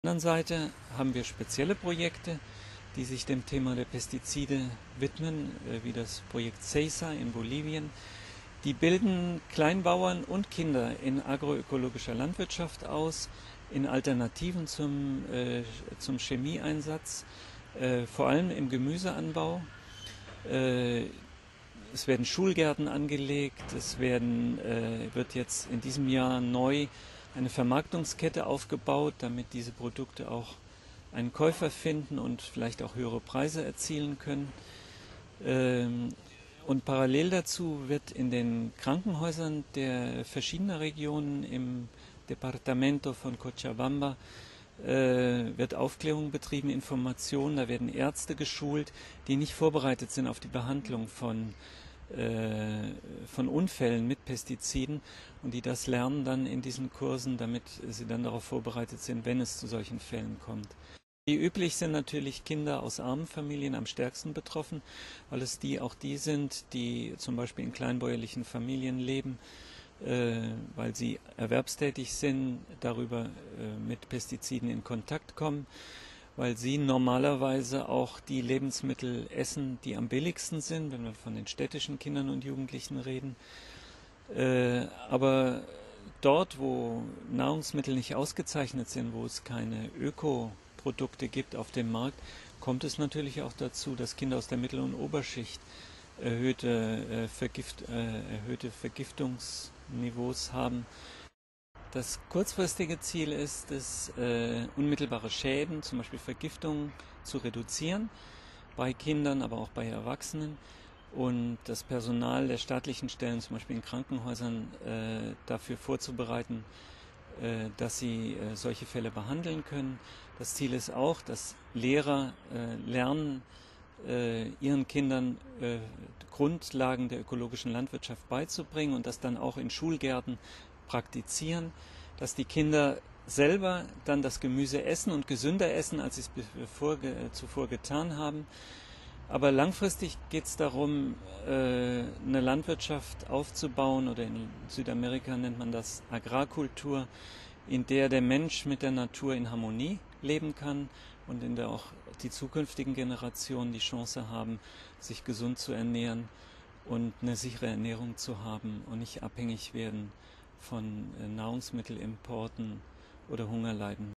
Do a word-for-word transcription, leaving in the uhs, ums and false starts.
der anderen Seite haben wir spezielle Projekte, die sich dem Thema der Pestizide widmen, wie das Projekt CEISA in Bolivien. Die bilden Kleinbauern und Kinder in agroökologischer Landwirtschaft aus, in Alternativen zum, äh, zum Chemieeinsatz, äh, vor allem im Gemüseanbau. Äh, es werden Schulgärten angelegt, es werden, äh, wird jetzt in diesem Jahr neu eine Vermarktungskette aufgebaut, damit diese Produkte auch einen Käufer finden und vielleicht auch höhere Preise erzielen können. Ähm, und parallel dazu wird in den Krankenhäusern der verschiedener Regionen im Departamento von Cochabamba äh, wird Aufklärung betrieben, Informationen, da werden Ärzte geschult, die nicht vorbereitet sind auf die Behandlung von, äh, von Unfällen mit Pestiziden und die das lernen dann in diesen Kursen, damit sie dann darauf vorbereitet sind, wenn es zu solchen Fällen kommt. Wie üblich sind natürlich Kinder aus armen Familien am stärksten betroffen, weil es die auch die sind, die zum Beispiel in kleinbäuerlichen Familien leben, äh, weil sie erwerbstätig sind, darüber äh, mit Pestiziden in Kontakt kommen, weil sie normalerweise auch die Lebensmittel essen, die am billigsten sind, wenn wir von den städtischen Kindern und Jugendlichen reden. Äh, aber dort, wo Nahrungsmittel nicht ausgezeichnet sind, wo es keine Öko Produkte gibt auf dem Markt, kommt es natürlich auch dazu, dass Kinder aus der Mittel- und Oberschicht erhöhte, äh, Vergift, äh, erhöhte Vergiftungsniveaus haben. Das kurzfristige Ziel ist es, äh, unmittelbare Schäden, zum Beispiel Vergiftungen, zu reduzieren, bei Kindern, aber auch bei Erwachsenen. Und das Personal der staatlichen Stellen, zum Beispiel in Krankenhäusern, äh, dafür vorzubereiten, äh, dass sie äh, solche Fälle behandeln können. Das Ziel ist auch, dass Lehrer äh, lernen, äh, ihren Kindern äh, Grundlagen der ökologischen Landwirtschaft beizubringen und das dann auch in Schulgärten praktizieren, dass die Kinder selber dann das Gemüse essen und gesünder essen, als sie es bevor, äh, zuvor getan haben. Aber langfristig geht es darum, äh, eine Landwirtschaft aufzubauen, oder in Südamerika nennt man das Agrarkultur, in der der Mensch mit der Natur in Harmonie leben kann und in der auch die zukünftigen Generationen die Chance haben, sich gesund zu ernähren und eine sichere Ernährung zu haben und nicht abhängig werden von Nahrungsmittelimporten oder Hungerleiden.